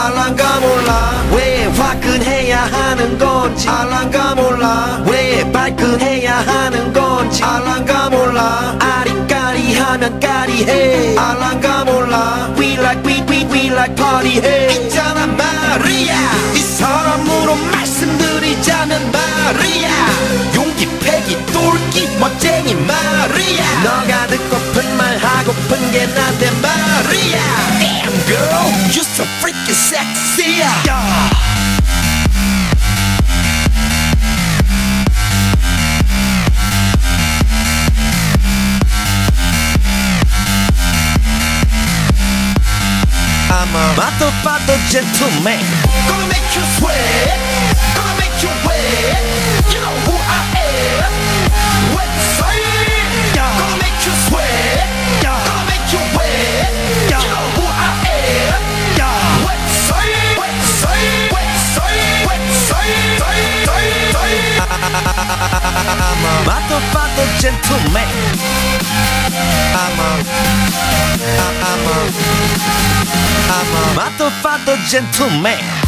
알란가 몰라 왜 화끈해야 하는 건지 알란가 몰라 왜 발끈해야 하는 건지 알란가 몰라 아리까리하면 까리해 알란가 몰라 We like party 해 있잖아 말이야 이 사람으로 말씀드리자면 말이야 용기 패기 똘끼 멋쟁이 말이야 너가 듣고픈 말 하고픈 게 난데 말이야 Damn girl you're so freaking sexy yeah. I'm a motherfucker gentleman Gonna make you sweat Gonna make you wet You know who I am What's up Gonna make you sweat Gonna make you wet You know who I am What's up What's up What's up What's up I'm a motherfucker gentleman I'm a motherfucker gentleman